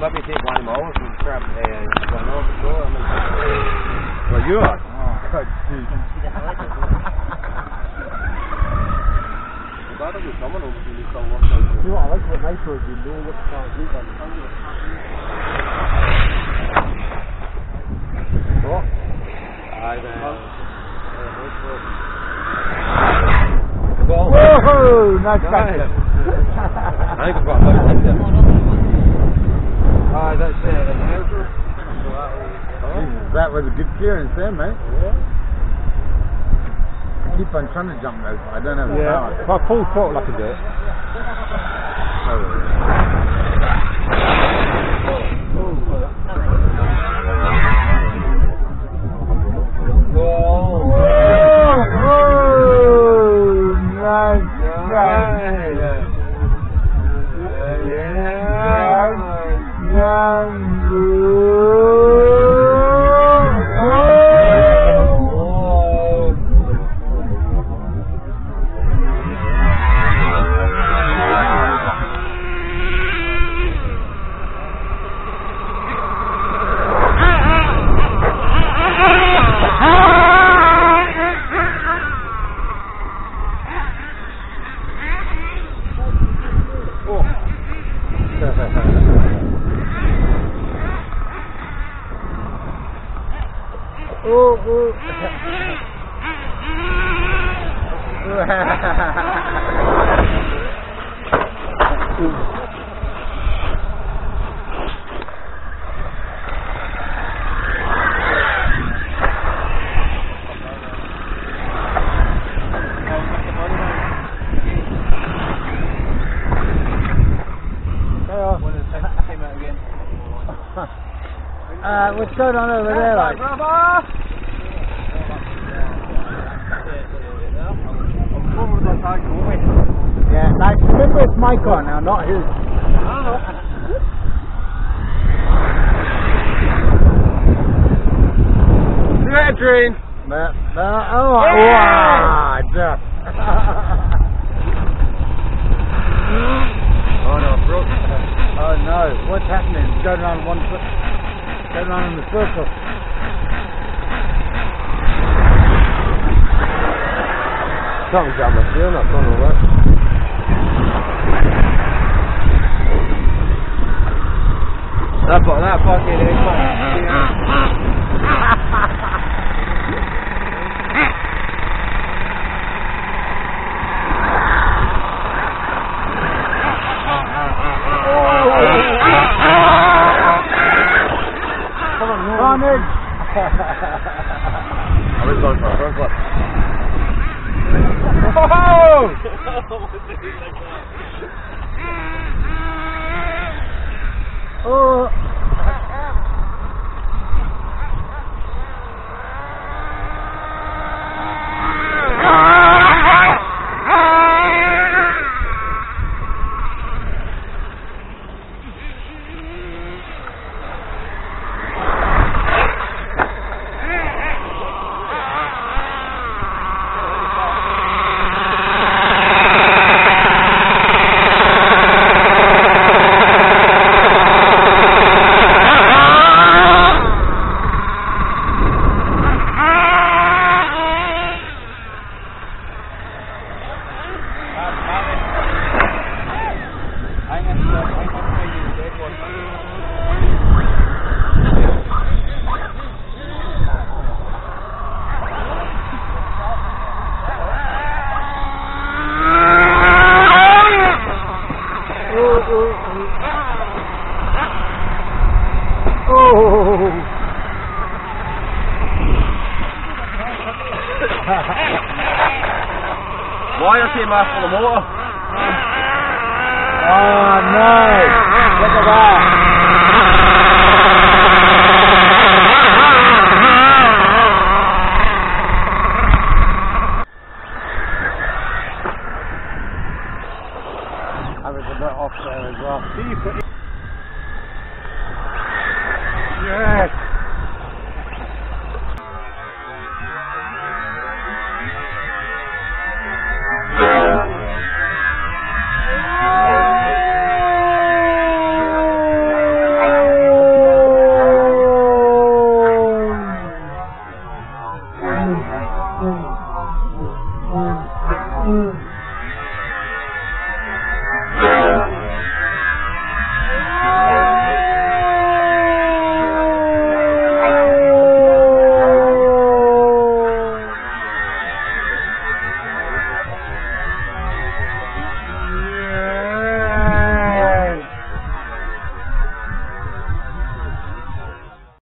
maybe take one of them over and grab one over the door. Well, you are. Oh, God, dude. That'll be someone over the so work out. You know what, I like what Nitro has been doing with the car. What? Whoa! Nice catch. I think I've got a bit like that. That's That was a good clearance there, mate. Yeah. I keep on trying to jump those, but I don't have the power. If I full throttle, I can do it. What's going on over there, like? Yeah, like, remember it's my car now, not his. See you later, Train. Oh no, broke. Oh no, what's happening? It's going around one foot. Going around in the circle. Something's down my field, not going to work. That fucking Carnage! I was going for a front flip. Oh! Wire came off the motor. Oh, nice! Look at that! I was a bit off there as well.